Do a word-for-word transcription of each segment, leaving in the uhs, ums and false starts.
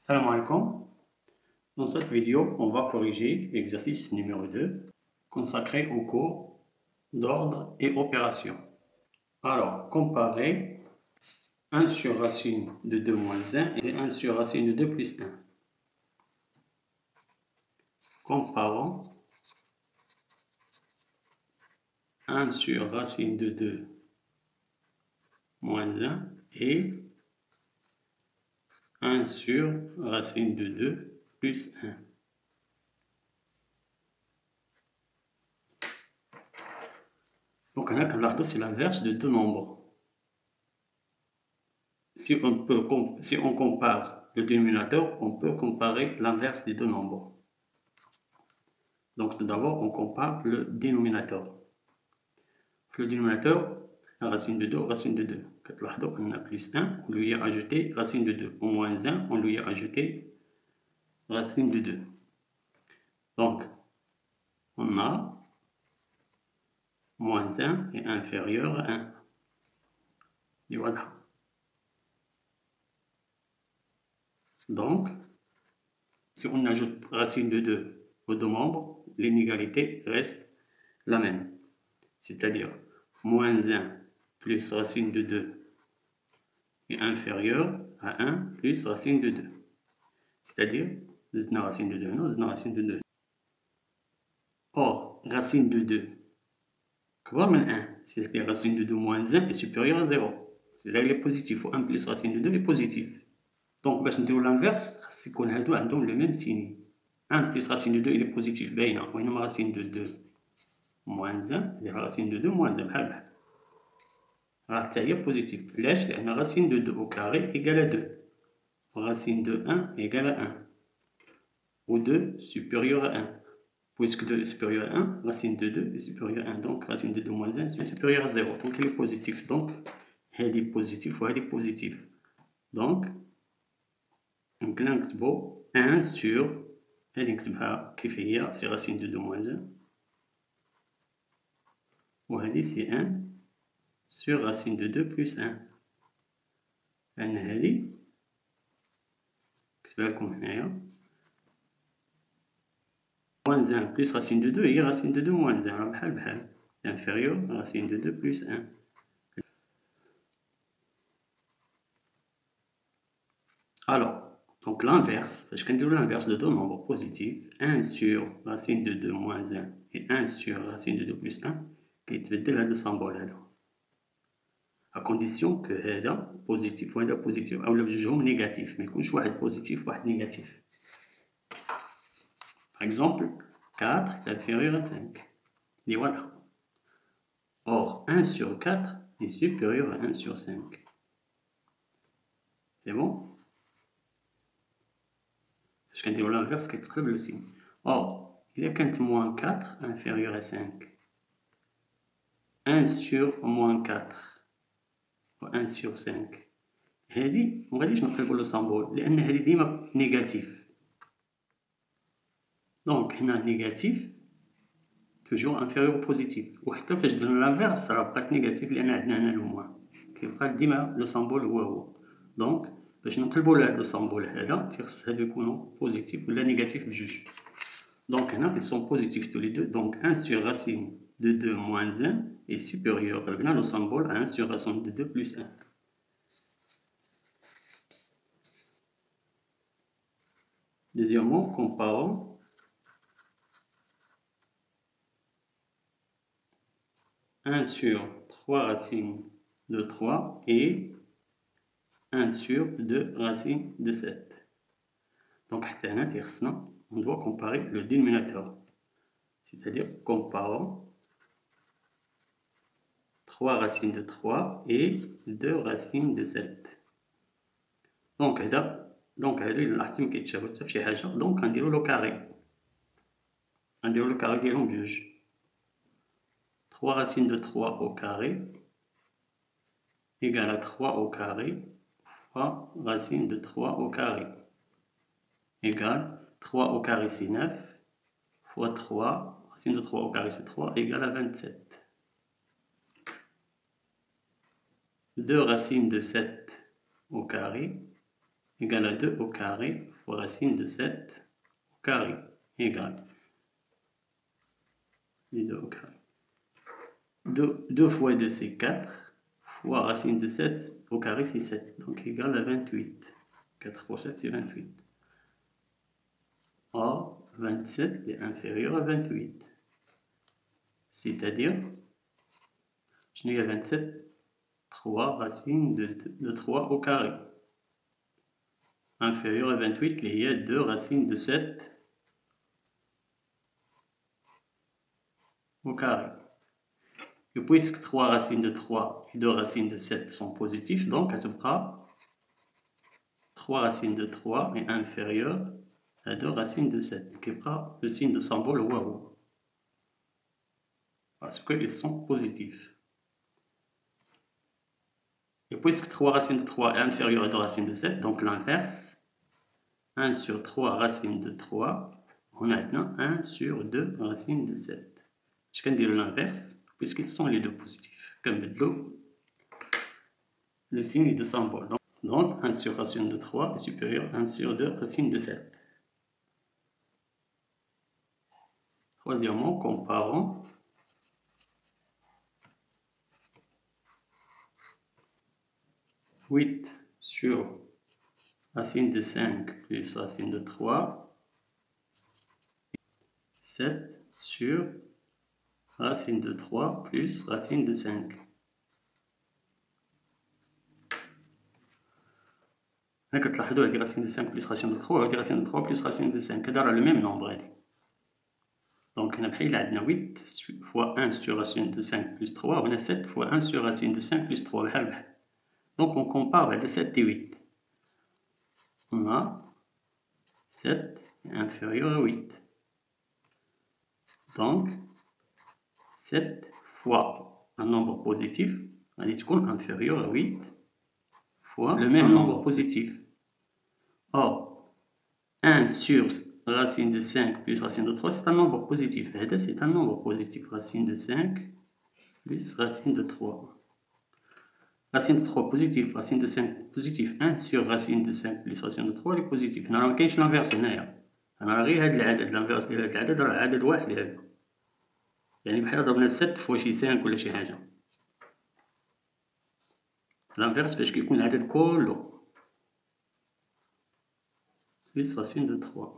Salam alaikum. Dans cette vidéo, on va corriger l'exercice numéro deux consacré au cours d'ordre et opération. Alors, comparer un sur racine de deux moins un et un sur racine de deux plus un. Comparons un sur racine de deux moins un et un sur racine de deux plus un. Donc, on a que c'est l'inverse de deux nombres. Si on, peut, si on compare le dénominateur, on peut comparer l'inverse des deux nombres. Donc, tout d'abord, on compare le dénominateur. Le dénominateur, la racine de deux, racine de deux. On a plus un, on lui a ajouté racine de deux. Au moins un, on lui a ajouté racine de deux. Donc, on a moins un est inférieur à un. Et voilà. Donc, si on ajoute racine de deux aux deux membres, l'inégalité reste la même. C'est-à-dire, moins un plus racine de deux est inférieur à un plus racine de deux. C'est-à-dire, zna racine de deux, non, zna racine de deux. Or, racine de deux, quoi moins un, c'est-à-dire racine de deux moins un est supérieur à zéro. C'est-à-dire qu'il est positif, un plus racine de deux est positif. Donc, باش نديرو l'inverse, c'est qu'on a le même signe. un plus racine de deux, il est positif, باينة. وإنما racine de deux moins un, c'est racine de deux moins un, بحال بحال. راه حتى هي positif. علاش؟ لأن racine de deux au carré égale à deux. Racine de un égale à un. Ou deux supérieur à un. Puisque deux est supérieur à un, racine de deux est supérieur à un. Donc, racine de deux moins un est supérieur à zéro. Donc, il est positif. Donc, elle est positive ou elle est positive. Donc, on peut نكتبو un sur, هادي نكتبها كيف هي, c'est racine de deux moins un. وهادي c'est un sur racine de deux plus un. لأن هادي نكتبها لكم هنايا. Moins un plus racine de deux et racine de deux moins un. بحال بحال. Inférieur à racine de deux plus un. Alors, donc l'inverse, je vais dire l'inverse de deux nombres positifs, un sur racine de deux moins un et un sur racine de deux plus un, qui est le symbole là. À condition que هذا positif ou هذا positif, ou le جوجهم négatif, mais يكونش واحد positif واحد négatif. Par exemple, quatre est inférieur à cinq. Et voilà. Or, un sur quatre est supérieur à un sur cinq. C'est bon? Je vais dire l'inverse qui est très le signe. Or, il y a quand moins quatre inférieur à cinq. un sur moins quatre. Ou un sur cinq. هذه ما غاديش نقلبوا لو سامبول لأن هذه ديما نيجاتيف. دونك هنا نيجاتيف توجور انفيريور بوزيتيف. وحتى فاش درنا لانفيرس راه بقات نيجاتيف لأن عندنا هنا لو موان. كيبقى ديما لو سامبول هو هو. دونك باش نقلبوا لهاد لو سامبول هذا تيخص هادو يكونوا بوزيتيف ولا نيجاتيف بجوج. Donc, ils sont positifs tous les deux. Donc, un sur racine de deux moins un est supérieur au symbole à un sur racine de deux plus un. Deuxièmement, comparons un sur trois racines de trois et un sur deux racines de sept. Donc, on doit comparer le dénominateur. C'est-à-dire, comparons trois racines de trois et deux racines de sept. Donc, donc هادو إلا لاحظتي مكيتشابهو حتى فشي حاجة. دونك غنديرو لو كاري. غنديرو لو كاري ديالهم بجوج. trois racines de trois au carré égale à trois au carré fois racine de trois au carré égale trois au carré c'est neuf fois trois, racine de trois au carré c'est trois égale à vingt-sept. deux racines de sept au carré égale à deux au carré fois racine de sept au carré égale deux au carré. deux, deux fois deux, c'est quatre, fois racine de sept au carré, c'est sept. Donc égal à vingt-huit. quatre fois sept, c'est vingt-huit. Or, vingt-sept est inférieur à vingt-huit. C'est-à-dire, je n'ai à vingt-sept, trois racines de, de trois au carré. Inférieur à vingt-huit, il y a deux racines de sept au carré. Et puisque trois racines de trois et deux racines de sept sont positifs, donc elle sera trois racines de trois est inférieur à deux racines de sept, qui prend le signe de symbole waouh. Parce qu'ils sont positifs. Et puisque trois racines de trois est inférieur à deux racines de sept, donc l'inverse, un sur trois racines de trois, on a maintenant un sur deux racines de sept. Je vais dire l'inverse, puisqu'ils sont les deux positifs. Comme l'eau, le signe de symbole. Donc, un sur racine de trois est supérieur à un sur deux racine de sept. Troisièmement, comparons huit sur racine de cinq plus racine de trois, sept sur racine de trois plus racine de cinq. Là, quand tu as racine de cinq plus racine de trois, et racine de trois plus racine de cinq, c'est le même nombre. Donc, on a huit fois un sur racine de cinq plus trois, on a sept fois un sur racine de cinq plus trois. Donc, on compare avec sept et huit. On a sept inférieur à huit. Donc, sept fois un nombre positif, on dit inférieur à huit fois le même nombre positif. Or, un sur racine de cinq plus racine de trois, c'est un nombre positif. C'est un nombre positif. Racine de cinq plus racine de trois. Racine de trois positif, racine de cinq positif. un sur racine de cinq plus racine de trois est positif. هنا ما كاينش l'inverse هنايا. أنا غير هاد العدد الانفيرس ديال هاد العدد راه عدد واحد هذا. يعني بحال ضربنا ستة فوا شي خمسة ولا شي حاجة. الانفيرس فاش كيكون العدد كله plus racine de trois.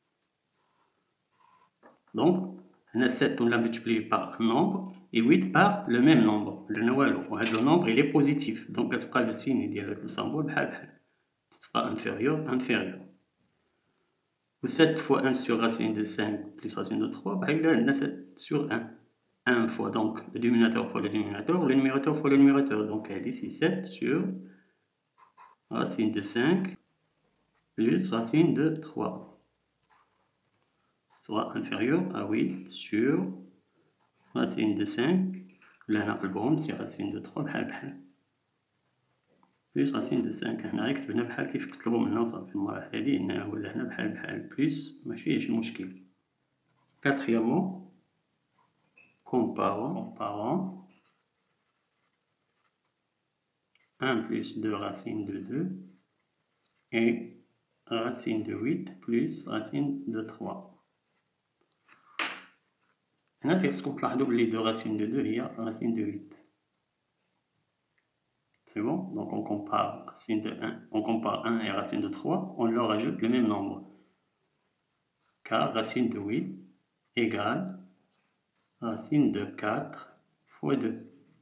Donc, sept, on l'a multiplié par un nombre et huit par le même nombre. Le nombre, il est positif. Donc, le signe le symbole, c'est pas inférieur, inférieur. sept fois un sur racine de cinq plus racine de trois, c'est sept sur un. un fois donc le dénominateur fois le dénominateur, le numérateur fois le numérateur. Donc, ici, sept sur racine de cinq plus racine de trois. Soit inférieur à huit sur racine de cinq, là نقلبهم c'est racine de trois بحال بحال plus racine de cinq. هنا كتبنا بحال كيف كتطلبوا منا صافي. المرة هادي هنا ولا هنا بحال بحال plus ما فيهش مشكل. Quatrièmement, comparons, comparons un plus deux racine de deux et racine de huit plus racine de trois. هنا تيخصكم تلاحظوا بلي deux racine de deux هي racine de huit. C'est bon? Donc on compare racine de un, on compare un et racine de trois, on leur ajoute le même nombre. Car racine de huit égale racine de quatre fois deux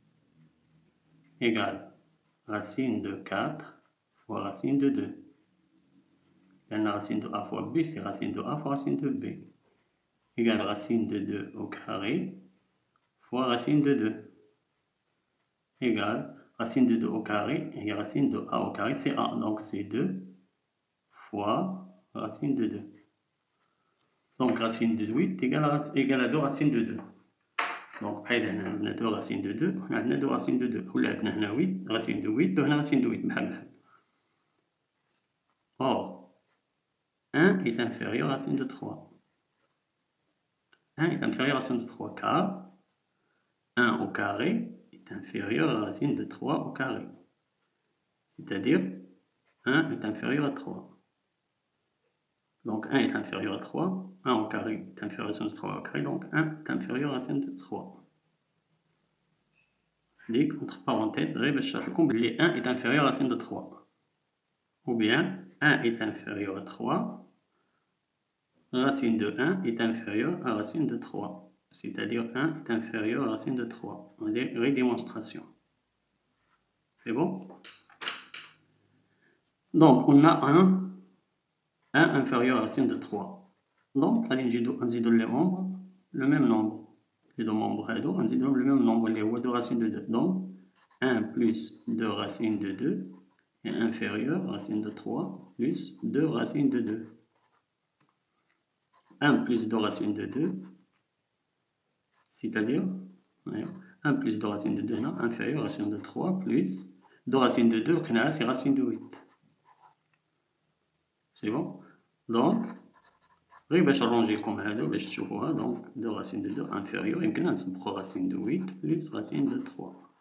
égale racine de quatre fois racine de deux. La racine de a fois b, c'est racine de a fois racine de b égale racine de deux au carré fois racine de deux égale racine de deux au carré et racine de a au carré, c'est a. Donc c'est deux fois racine de deux. Donc racine de huit égale à, égale à deux racines de deux. Donc on a deux racines de deux, on a deux racines de deux. On a huit racines de huit, on a racine de huit. Or, un est inférieur à racine de trois. un est inférieur à racine de trois car un au carré est inférieur à racine de trois au carré. C'est-à-dire un est inférieur à trois. Donc un est inférieur à trois, un au carré est inférieur à racine de trois au carré, donc un est inférieur à racine de trois. Entre parenthèses, les un est inférieur à racine de trois. Ou bien un est inférieur à trois, racine de un est inférieur à racine de trois. C'est-à-dire un est inférieur à racine de trois. On dit redémonstration. C'est bon? Donc, on a un, un inférieur à racine de trois. Donc, on dit les membres, le même nombre. Les deux membres, on dit le même nombre, les deux racines de deux. Donc, un plus deux racines de deux est inférieur à racine de trois plus deux racines de deux. un plus deux racines de deux, c'est-à-dire un plus deux racines de deux est inférieur à racine de trois plus deux racines de deux, c'est racine de huit. C'est bon? Donc, je vais changer comme ça, donc deux racines de deux inférieur, et maintenant c'est racine de huit plus racine de trois.